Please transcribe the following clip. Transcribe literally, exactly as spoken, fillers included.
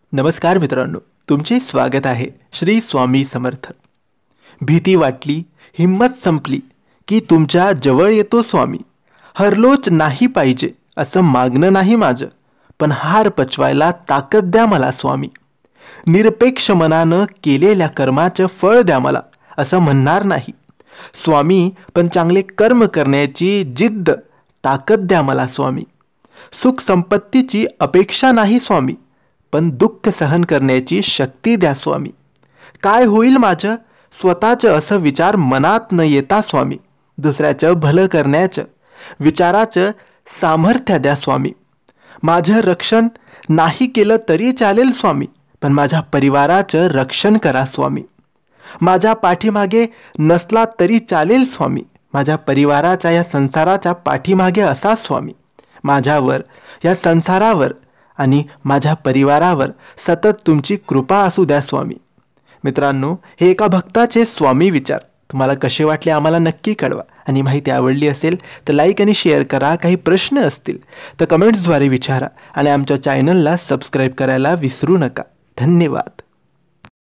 नमस्कार मित्रांनो, तुमचे स्वागत आहे श्री स्वामी समर्थ. भीती वाटली, हिम्मत संपली की तुमच्या जवळ येतो स्वामी. हरलोच नाही पाहिजे असं मागणं नाही माझं, पण हार पचवायला ताकद द्या मला स्वामी. निरपेक्ष मनानं केलेल्या कर्माचं फळ द्या मला असं म्हणणार नाही स्वामी, पण चांगले कर्म करण्याची जिद्द ताकद द्या मला स्वामी. सुख संपत्तीची अपेक्षा नाही स्वामी, पण दुःख सहन करण्याची शक्ती द्या स्वामी. काय होईल माझं स्वतःचं असं विचार मनात न येता स्वामी, दुसऱ्याचं भलं करण्याचं विचाराचं सामर्थ्य द्या स्वामी. माझं रक्षण नाही केलं तरी चालेल स्वामी, पण माझ्या परिवाराचं रक्षण करा स्वामी. माझ्या पाठीमागे नसला तरी चालेल स्वामी, माझ्या परिवाराच्या या संसाराच्या पाठीमागे असा स्वामी. माझ्यावर, या संसारावर आणि माझ्या परिवारावर सतत तुमची कृपा असू द्या स्वामी. मित्रांनो, हे एका भक्ताचे स्वामी विचार तुम्हाला कसे वाटले आम्हाला नक्की कळवा. आणि माहिती आवडली असेल तर लाईक आणि शेअर करा. काही प्रश्न असतील तर कमेंट्सद्वारे विचारा आणि आमच्या चॅनलला सबस्क्राईब करायला विसरू नका. धन्यवाद.